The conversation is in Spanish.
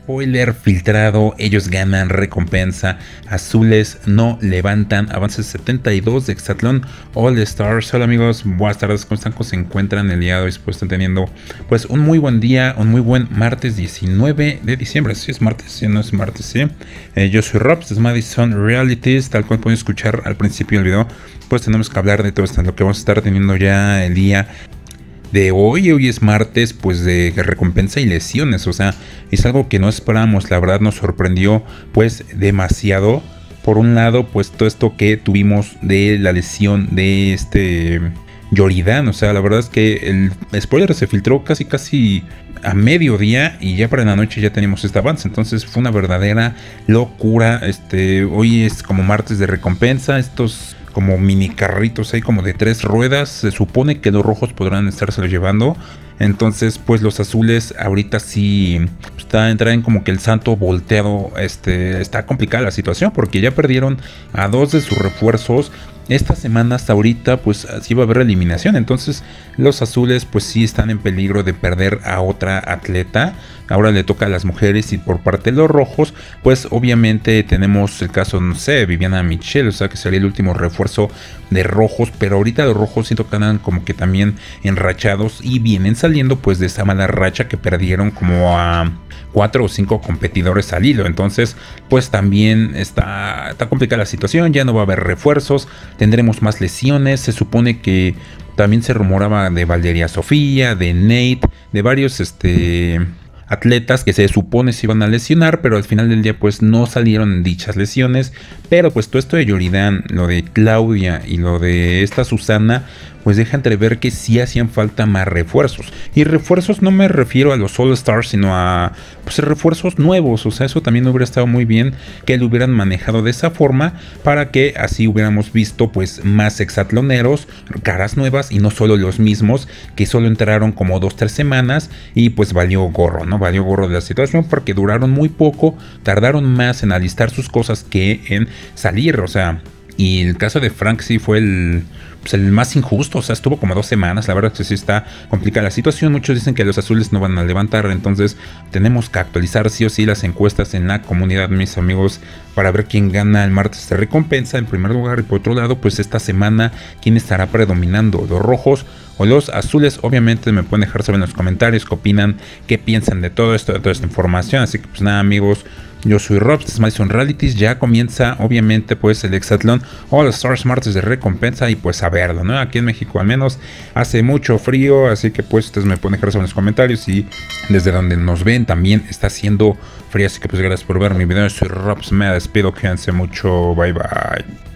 Spoiler filtrado, ellos ganan recompensa, azules no levantan, avance 72 de Hexatlón All Stars. Hola amigos, buenas tardes, ¿cómo están? ¿Cómo se encuentran el día de hoy? Pues están teniendo pues un muy buen día, un muy buen martes 19 de diciembre. Sí es martes, sí no es martes, sí. Yo soy Rob, este es Madison Realities, tal cual pueden escuchar al principio del video. Pues tenemos que hablar de todo esto, lo que vamos a estar teniendo ya el día de hoy. Hoy es martes pues de recompensa y lesiones, o sea, es algo que no esperábamos, la verdad nos sorprendió pues demasiado. Por un lado pues todo esto que tuvimos de la lesión de Yoridan, o sea, la verdad es que el spoiler se filtró casi a mediodía y ya para la noche ya teníamos este avance, entonces fue una verdadera locura. Hoy es como martes de recompensa, estos como mini carritos ahí como de 3 ruedas, se supone que los rojos podrán estárselo llevando. Entonces pues los azules ahorita sí traen como que el santo volteado. Está complicada la situación porque ya perdieron a 2 de sus refuerzos. Esta semana hasta ahorita pues sí va a haber eliminación, entonces los azules pues sí están en peligro de perder a otra atleta. Ahora le toca a las mujeres y por parte de los rojos pues obviamente tenemos el caso, no sé, Viviana Michelle, o sea que sería el último refuerzo de rojos, pero ahorita los rojos siento que andan como que también enrachados y vienen saliendo pues de esa mala racha que perdieron como a 4 o 5 competidores al hilo. Entonces pues también está complicada la situación, ya no va a haber refuerzos, tendremos más lesiones. Se supone que también se rumoraba de Valeria Sofía, de Nate, de varios atletas que se supone se iban a lesionar, pero al final del día pues no salieron dichas lesiones. Pero pues todo esto de Yoridan, lo de Claudia y lo de esta Susana pues deja entrever que sí hacían falta más refuerzos. Y refuerzos no me refiero a los All Stars, sino a pues refuerzos nuevos. O sea, eso también hubiera estado muy bien que lo hubieran manejado de esa forma, para que así hubiéramos visto pues más hexatloneros, caras nuevas y no solo los mismos que solo entraron como 2-3 semanas y pues valió gorro, ¿no? Valió gorro de la situación porque duraron muy poco, tardaron más en alistar sus cosas que en salir, o sea. Y el caso de Frank sí fue el más injusto, o sea, estuvo como 2 semanas, la verdad es que sí está complicada la situación. Muchos dicen que los azules no van a levantar, entonces tenemos que actualizar sí o sí las encuestas en la comunidad, mis amigos, para ver quién gana el martes de recompensa en primer lugar. Y por otro lado, pues esta semana, quién estará predominando, los rojos o los azules. Obviamente me pueden dejar saber en los comentarios qué opinan, qué piensan de todo esto, de toda esta información. Así que pues nada amigos, yo soy Rob, este es Madison Realities. Ya comienza obviamente pues el Hexatlón All Stars martes de recompensa y pues a verlo, ¿no? Aquí en México al menos hace mucho frío, así que pues ustedes me pueden dejar saber en los comentarios y desde donde nos ven también está haciendo frío. Así que pues gracias por ver mi video, yo soy Rob, me despido, quédense mucho, bye bye.